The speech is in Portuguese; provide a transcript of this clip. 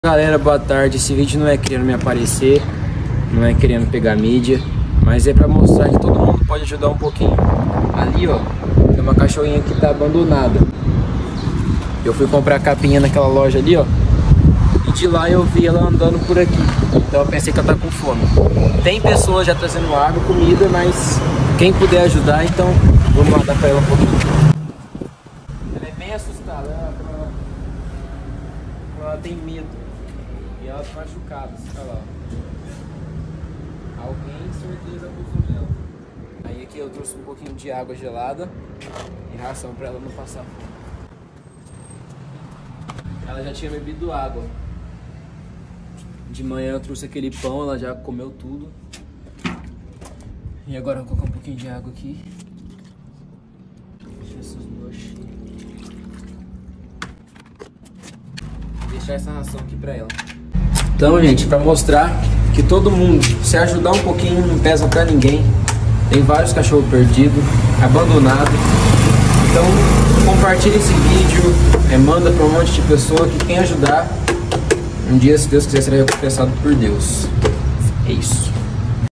Galera, boa tarde. Esse vídeo não é querendo me aparecer, não é querendo pegar mídia, mas é pra mostrar que todo mundo pode ajudar um pouquinho. Ali, ó, tem uma cachorrinha que tá abandonada. Eu fui comprar capinha naquela loja ali, ó, e de lá eu vi ela andando por aqui. Então eu pensei que ela tá com fome. Tem pessoas já trazendo água, comida, mas quem puder ajudar, então vamos lá dar pra ela um pouquinho. Ela é bem assustada, ela tem medo. E ela tá machucada, olha lá. Alguém certeza abusou dela. Aí aqui eu trouxe um pouquinho de água gelada e ração pra ela não passar fome. Ela já tinha bebido água. De manhã eu trouxe aquele pão, ela já comeu tudo. E agora eu vou colocar um pouquinho de água aqui. Deixa essas duas cheias. Vou deixar essa ração aqui pra ela. Então, gente, para mostrar que todo mundo, se ajudar um pouquinho, não pesa para ninguém. Tem vários cachorros perdidos, abandonados. Então, compartilha esse vídeo, manda para um monte de pessoa que quem ajudar, um dia, se Deus quiser, será recompensado por Deus. É isso.